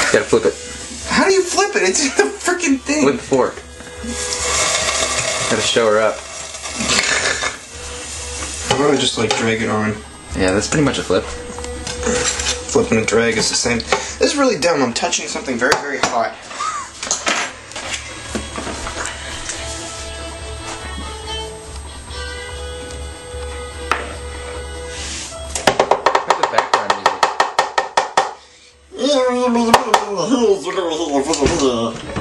gotta flip it. How do you flip it? It's in the freaking thing. With the fork. Gotta show her up. I'm gonna just like drag it on. Yeah, that's pretty much a flip. Flip and a drag is the same. This is really dumb. I'm touching something very, very hot. What's the background music?